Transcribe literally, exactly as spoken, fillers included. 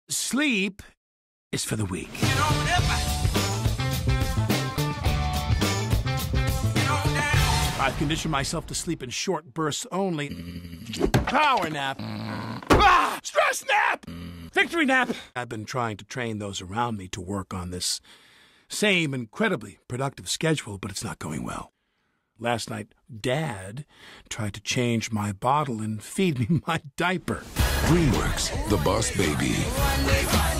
Sleep is for the weak. I've conditioned myself to sleep in short bursts only. Power nap. Ah! Stress nap! Victory nap! I've been trying to train those around me to work on this same incredibly productive schedule, but it's not going well. Last night, Dad tried to change my bottle and feed me my diaper. DreamWorks, The Boss Baby.